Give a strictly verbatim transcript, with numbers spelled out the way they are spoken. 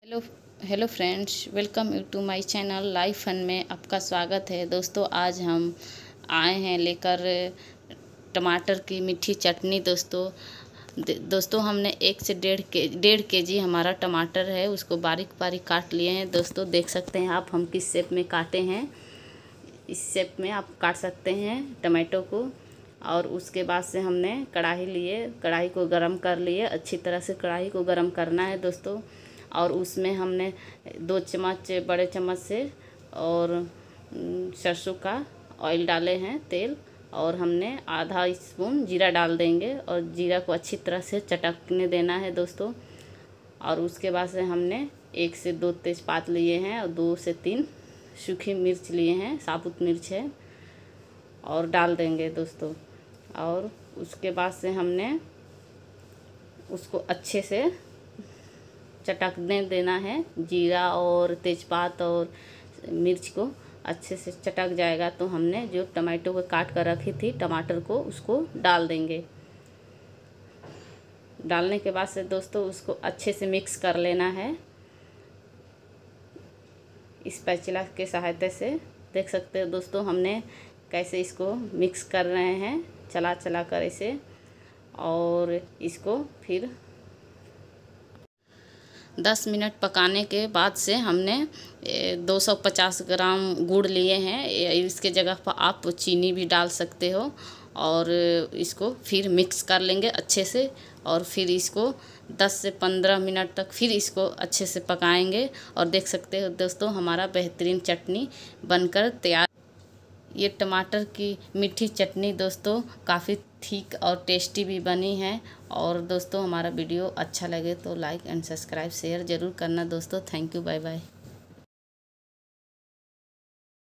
Hello hello friends, welcome you to my channel life fun में आपका स्वागत है। दोस्तों, आज हम आए हैं लेकर टमाटर की मीठी चटनी। दोस्तों दोस्तों हमने एक से डेढ़ के डेढ़ के जी हमारा टमाटर है, उसको बारीक बारीक काट लिए हैं। दोस्तों देख सकते हैं आप हम किस शेप में काटे हैं। इस शेप में आप काट सकते हैं टमाटो को। और उसके बाद से हमने कढ़ाई लिए, कढ़ाई को गरम कर लिए। अच्छी तरह से कढ़ाई को गरम करना है दोस्तों। और उसमें हमने दो चम्मच बड़े चम्मच से और सरसों का ऑयल डाले हैं, तेल। और हमने आधा स्पून जीरा डाल देंगे और जीरा को अच्छी तरह से चटकने देना है दोस्तों। और उसके बाद से हमने एक से दो तेज़पात लिए हैं और दो से तीन सूखी मिर्च लिए हैं, साबुत मिर्च है, और डाल देंगे दोस्तों। और उसके बाद से हमने उसको अच्छे से चटकने देना है। जीरा और तेज़पात और मिर्च को अच्छे से चटक जाएगा तो हमने जो टमाटो को काट कर रखी थी टमाटर को, उसको डाल देंगे। डालने के बाद से दोस्तों उसको अच्छे से मिक्स कर लेना है। इस स्पैचुला के सहायता से देख सकते हो दोस्तों हमने कैसे इसको मिक्स कर रहे हैं, चला चला कर इसे। और इसको फिर दस मिनट पकाने के बाद से हमने दो सौ पचास ग्राम गुड़ लिए हैं। इसके जगह पर आप चीनी भी डाल सकते हो। और इसको फिर मिक्स कर लेंगे अच्छे से। और फिर इसको दस से पंद्रह मिनट तक फिर इसको अच्छे से पकाएंगे। और देख सकते हो दोस्तों हमारा बेहतरीन चटनी बनकर तैयार। ये टमाटर की मीठी चटनी दोस्तों काफ़ी ठीक और टेस्टी भी बनी है। और दोस्तों हमारा वीडियो अच्छा लगे तो लाइक एंड सब्सक्राइब शेयर ज़रूर करना दोस्तों। Thank you, bye bye.